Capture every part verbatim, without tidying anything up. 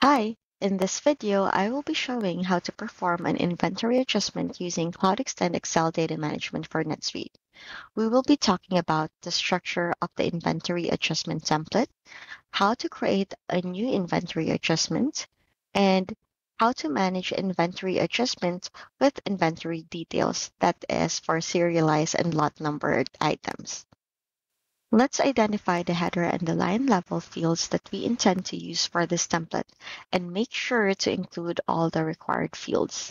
Hi, in this video, I will be showing how to perform an inventory adjustment using CloudExtend Excel Data Management for NetSuite. We will be talking about the structure of the inventory adjustment template, how to create a new inventory adjustment, and how to manage inventory adjustment with inventory details, that is for serialized and lot numbered items. Let's identify the header and the line level fields that we intend to use for this template and make sure to include all the required fields.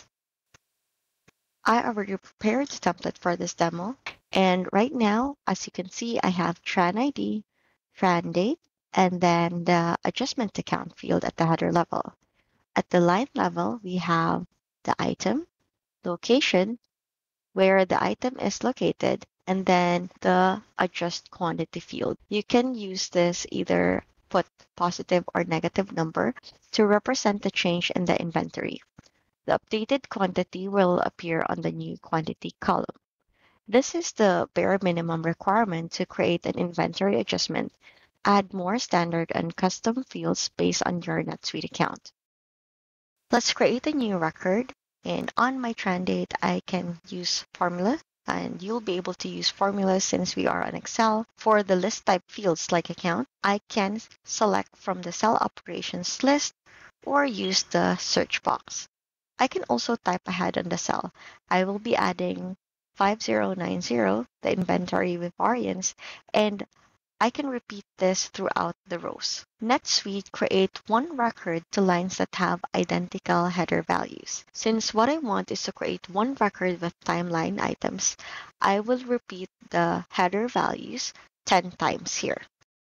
I already prepared the template for this demo, and right now, as you can see, I have tran I D, tran date, and then the adjustment account field at the header level. At the line level, we have the item, location, where the item is located, and then the adjust quantity field. You can use this either put positive or negative number to represent the change in the inventory. The updated quantity will appear on the new quantity column. This is the bare minimum requirement to create an inventory adjustment. Add more standard and custom fields based on your NetSuite account. Let's create a new record. And on my tran date, I can use formula, and you'll be able to use formulas since we are on Excel. For the list type fields like account, I can select from the cell operations list or use the search box. I can also type ahead on the cell. I will be adding five zero nine zero, the inventory with variance, and I can repeat this throughout the rows. NetSuite create one record to lines that have identical header values. Since what I want is to create one record with timeline items, I will repeat the header values ten times here.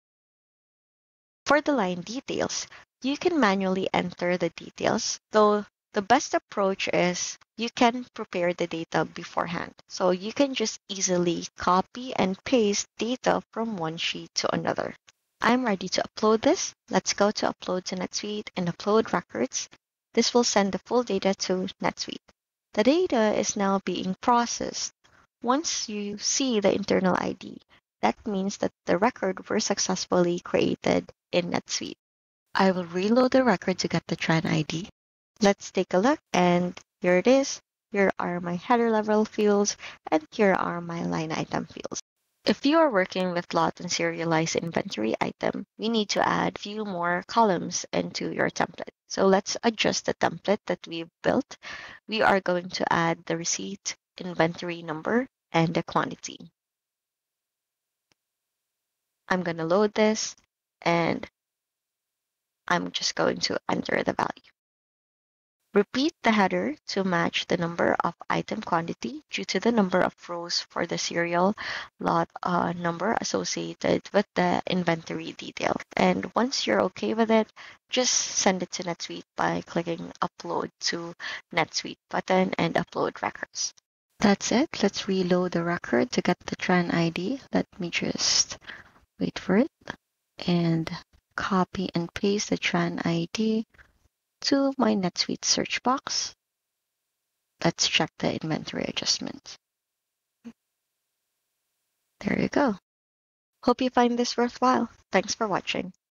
For the line details, you can manually enter the details, though the best approach is you can prepare the data beforehand. So you can just easily copy and paste data from one sheet to another. I'm ready to upload this. Let's go to Upload to NetSuite and Upload Records. This will send the full data to NetSuite. The data is now being processed. Once you see the internal I D, that means that the record was successfully created in NetSuite. I will reload the record to get the tran I D. Let's take a look, and here it is. Here are my header level fields, and here are my line item fields. If you are working with lot and serialized inventory item, we need to add a few more columns into your template. So let's adjust the template that we've built. We are going to add the receipt, inventory number, and the quantity. I'm going to load this, and I'm just going to enter the value. Repeat the header to match the number of item quantity due to the number of rows for the serial lot uh, number associated with the inventory detail. And once you're okay with it, just send it to NetSuite by clicking Upload to NetSuite button and upload records. That's it. Let's reload the record to get the tran I D. Let me just wait for it and copy and paste the tran I D to my NetSuite search box. Let's check the inventory adjustment. There you go. Hope you find this worthwhile. Thanks for watching.